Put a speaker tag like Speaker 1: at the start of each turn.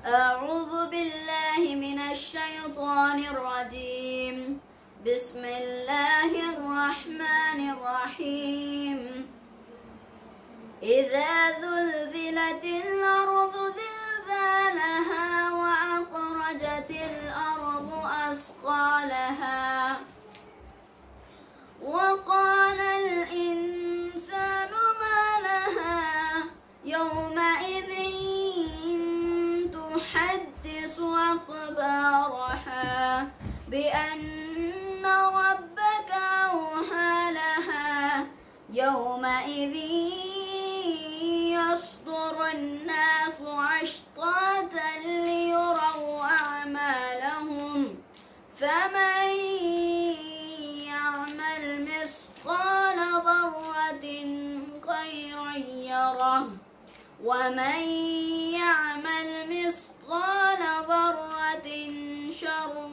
Speaker 1: أعوذ بالله من الشيطان الرجيم. بسم الله الرحمن الرحيم. إذا زلزلت الأرض زلزالها وأخرجت الأرض أثقالها وقال الإنسان ما لها يومئذ تحدث أخبارها بأن ربك أوحى لها يومئذ يصدر الناس أشتاتا ليروا أعمالهم فمن يعمل مثقال ذرة خيرا يره ومن يعمل مثقال ذرة شرا